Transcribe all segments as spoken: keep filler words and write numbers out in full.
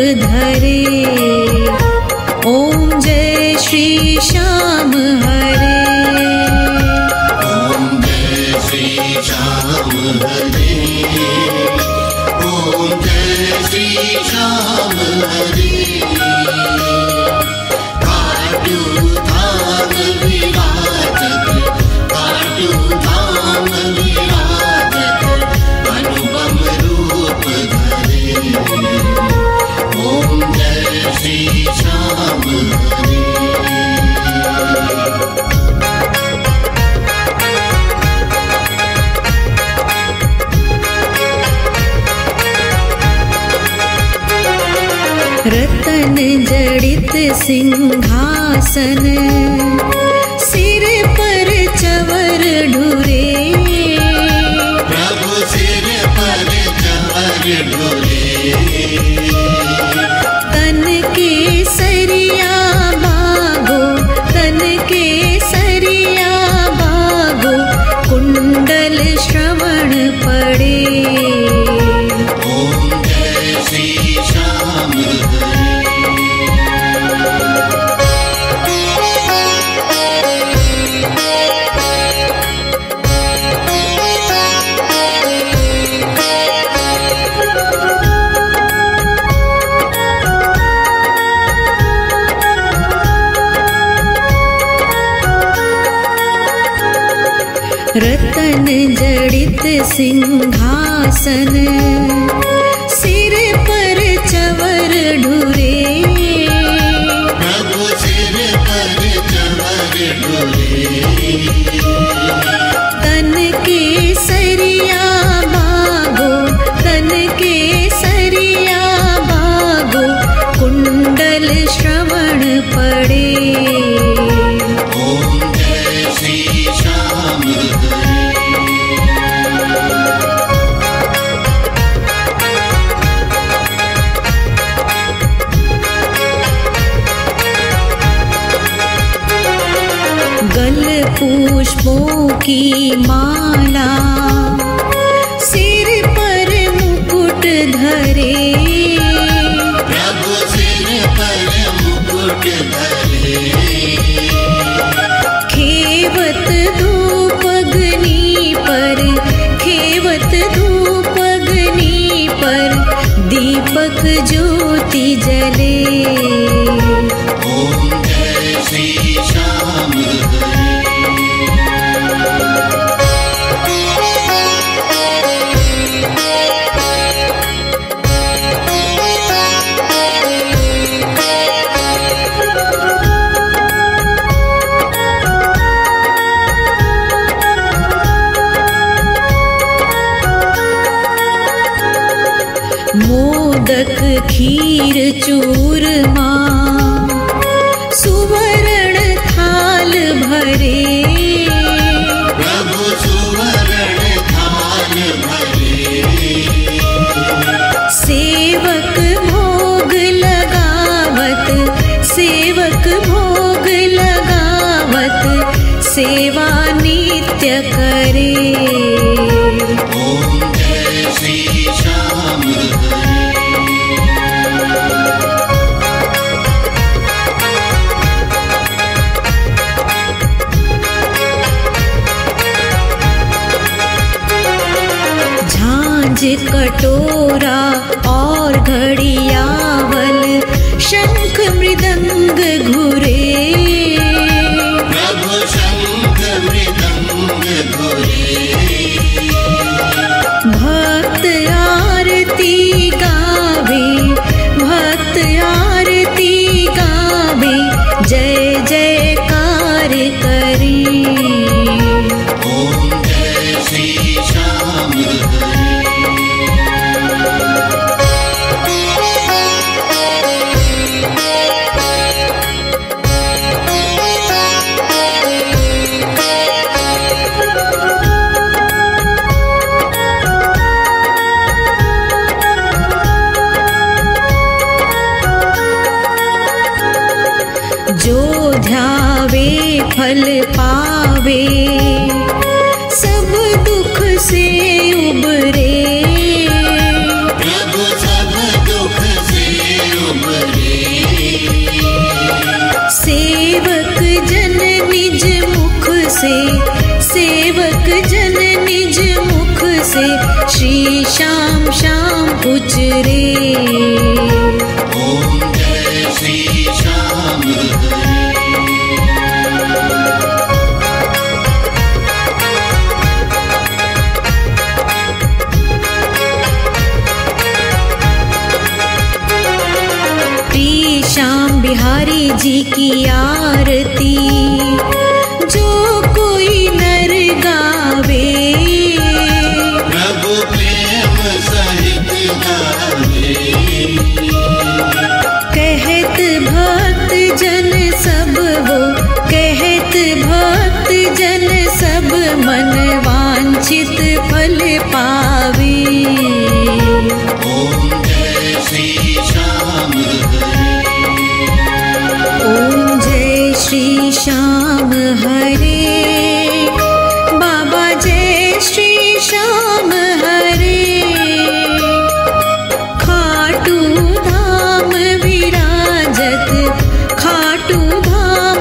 धरे। ओम जय श्री श्याम हरे। ओम जय श्री श्याम हरे। ओम जय श्री श्याम हरे। काटू धाम विराजत, काटू धाम विराजत, अनुपम रूप धरे। ओम जय श्री श्याम हरे। रतन जड़ित सिंहासन, सिर पर चवर ढुरे। प्रभु सिर पर चवर ढुरे। तन के सरिया बागो, तन के सरिया बागो, कुंडल श्रवण पड़े। ओम जय श्री श्याम हरे। रतन जड़ित सिंहासन, सिर पर चवर ढुरे। प्रभु सिर पर चवर ढुरे। तन के सरिया बागो, तन के सरिया बागो, कुंडल श्रवण पड़े। ओम जय श्री श्याम हरे। गल पुष्पों की माला, सिर पर मुकुट धरे। प्रभु सिर पर मुकुट धरे। खेवत धूप अग्नि पर, खेवत धूप अग्नि पर, दीपक ज्योति जले। ओम जय श्री श्याम हरे। मोदक खीर चूरमा, सुवर्ण थाल भरे। प्रभु सुवर्ण थाल भरे। सेवक भोग लगावत, सेवक भोग लगावत, सेवा नित्य करे। ओम जय श्री श्याम हरे। झांझ कटोरा और घड़ियावल, शंख मृदंग घुरे। प्रभु शंख मृदंग घुरे। भक्त आरती गावे, भक्त आरती गावे, जय जयकार करे। ओम जय श्री श्याम हरे। जो ध्यावे फल पावे, सब दुख से उबरे। प्रभु सब दुख से श्री श्याम श्याम उचरे। ओम जय श्री श्याम हरे। श्री श्याम बिहारी जी की आरती जो कोई नर गावे, प्रभु प्रेम सहित गावे। कहत भक्त जन सब वो, कहत भक्त जन सब मन वांछित फल पावे। ओम जय श्री श्याम हरे। ओम जय श्री श्याम हरे। बाबा जय श्री श्याम हरे। खाटू धाम विराजत, खाटू धाम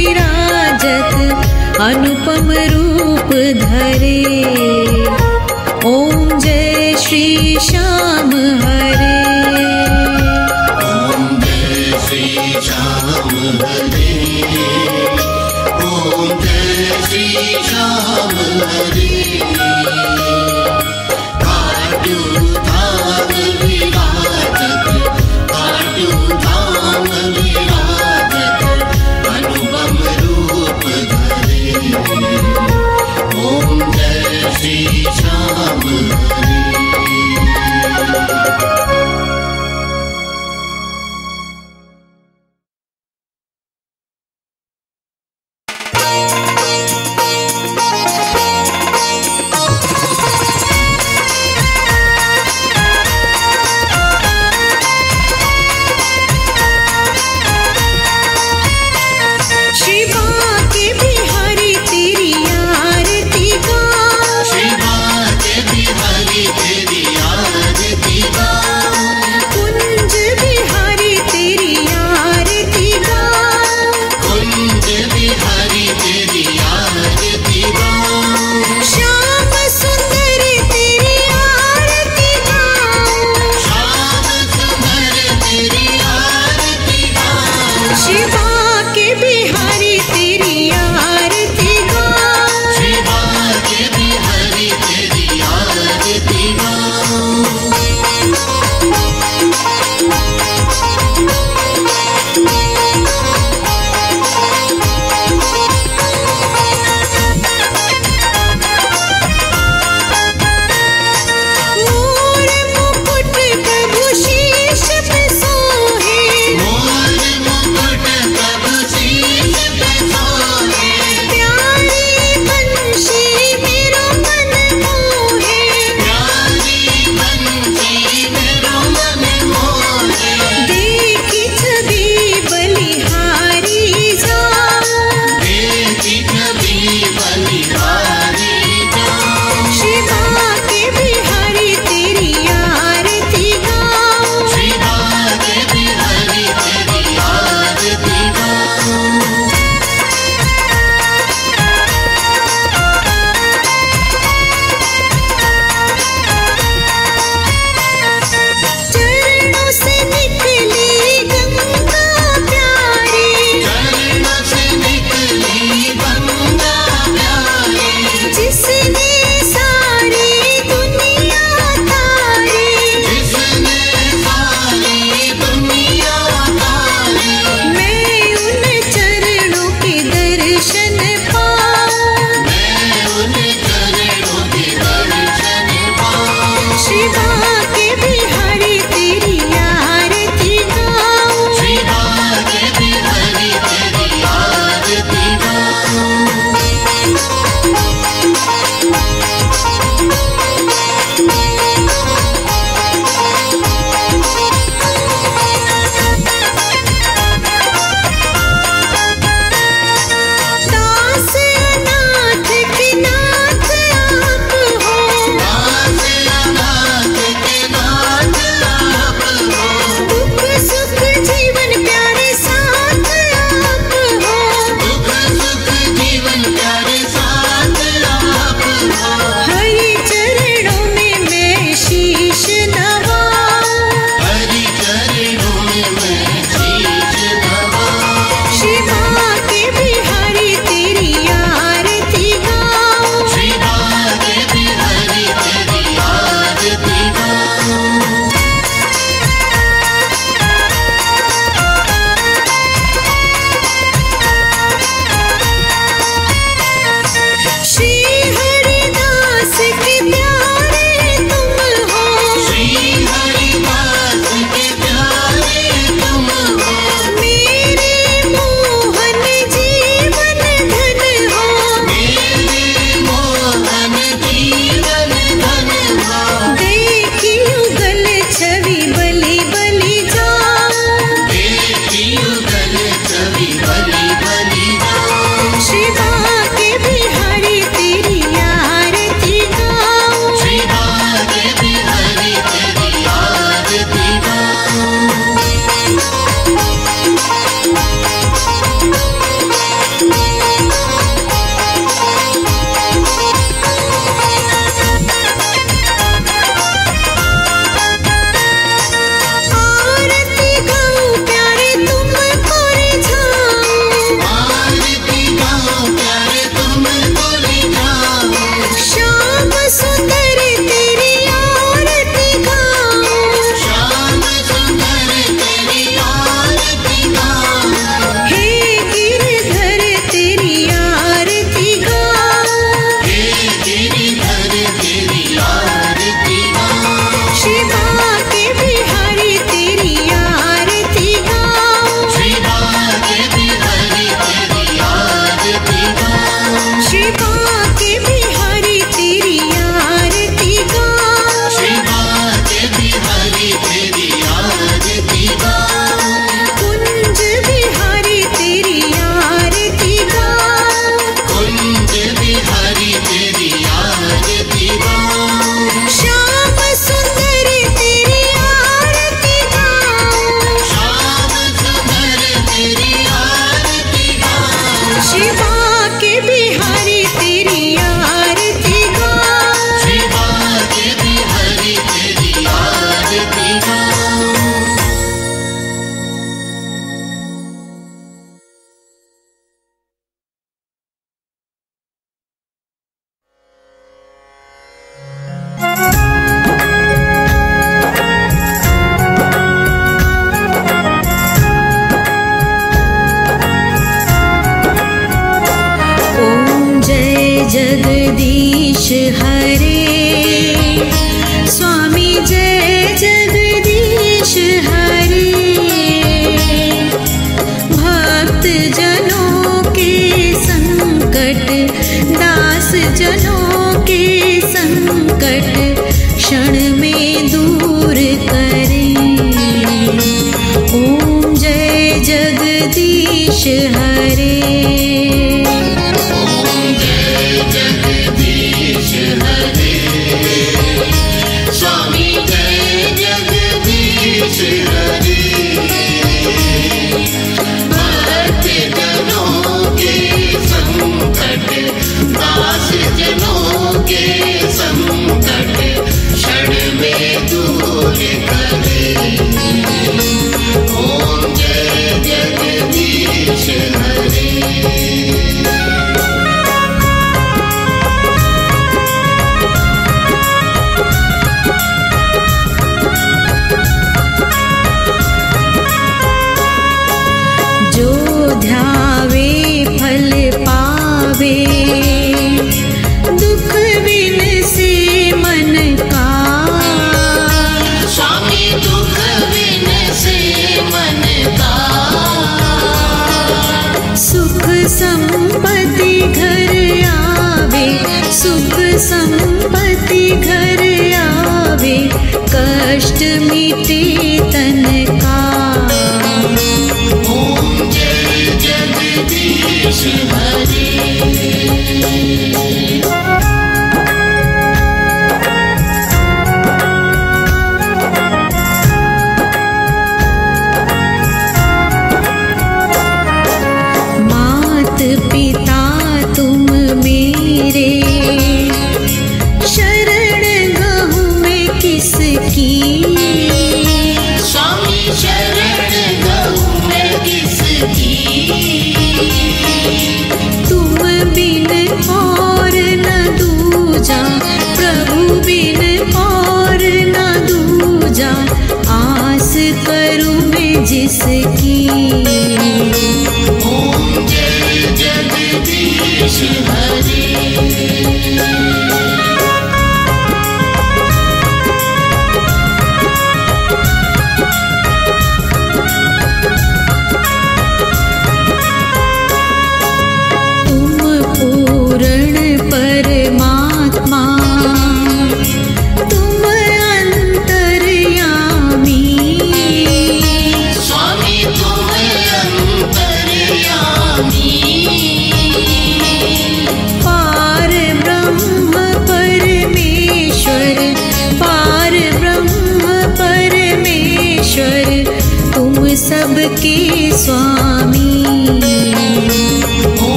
विराजत अनुपम रूप धरे। ओम जय श्री श्याम हरे। ओम जय श्री श्याम हरे। ओम जय श्री श्याम हरे। खाटू धाम विराजत, खाटू धाम विराजत अनुपम रूप धरे। ओम जय श्री श्याम हरे। श्री बांके बिहारी तेरी आरती गाऊं, श्री बांके बिहारी तेरी आरती गाऊं। कुंज बिहारी तेरी आरती गाऊं, कुंज बिहारी तेरी आरती गाऊं। श्याम सुंदर तेरी आरती गाऊं, श्याम सुंदर तेरी आरती गाऊं। श्री बांके बिहारी तेरी आरती गाऊं, श्री बांके बिहारी तेरी आरती गाऊं। मोर मुकुट प्रभु शीश पे सोहे, मोर मुकुट प्रभु शीश पे सोहे। प्यारी बंशी मेरो मन मोहे, प्यारी बंसी मेरो मन मोहे। देखी छवि बलिहारी जाऊं, देखी कभी बलिहारी जाऊं। श्री बांके बिहारी तेरी आरती गाऊं, श्री बांके बिहारी तेरी आरती गाऊं। चरणों से निकली गंगा प्यारी, चरणों से निकली गंगा प्यारी। जिसने सारी दुनिया तारी, जिसने सारी दुनिया तारी। मैं उन चरणों जगदीश हरे, स्वामी जय जगदीश हरे। भक्त जनों के संकट, दास जनों के संकट क्षण में दूर करें। ओम जय जगदीश हरे। ओम जय जगदीश हरे, स्वामी जय जगदीश हरे। भक्त जनों के संकट, दास जनों के संकट क्षण में दूर करे। ओम जय जगदीश हरे। जो ध्यावे फल पावे, दुख बिन से मन का। स्वामी दुख बिन से मन का। सुख संपत्ति घर आवे, सुख संपत्ति घर आवे, कष्ट मिटे तन का। ओम जय जगदीश हरे। मात पिता तुम मेरे, शरण गहूँ मैं किसकी।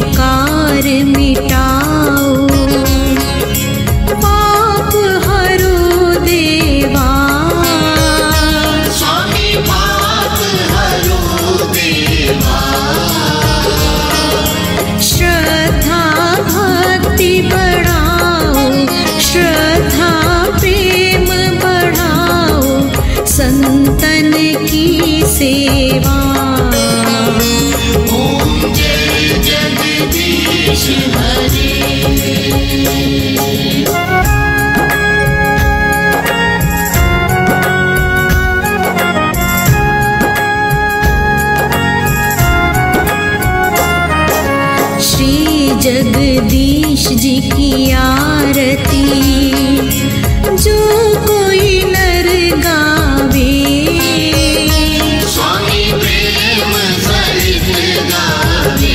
विकार मिटाओ, पाप हरो देवा। स्वामी पाप हरो देवा। श्रद्धा भक्ति बढ़ाओ, श्रद्धा प्रेम बढ़ाओ, संतन की सेवा। ओम जय जगदीश हरे। श्री जगदीश जी की आरती जो कोई नर गावे, स्वामी प्रेम सहित गावे।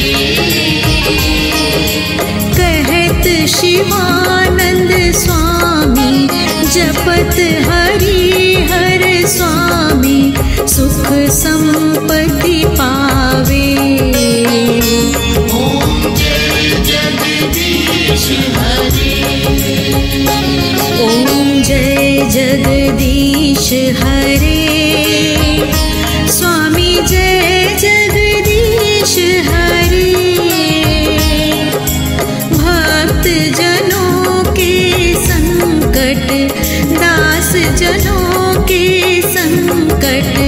कहत शिवानंद स्वामी, जपत हरि हर स्वामी, सुख संपत्ति पावे। ओम जय जगदीश हरे। ओम जय जगदीश हरे। स्वामी जय जगदीश हरे। भक्त जनों के संकट, दास जनों के संकट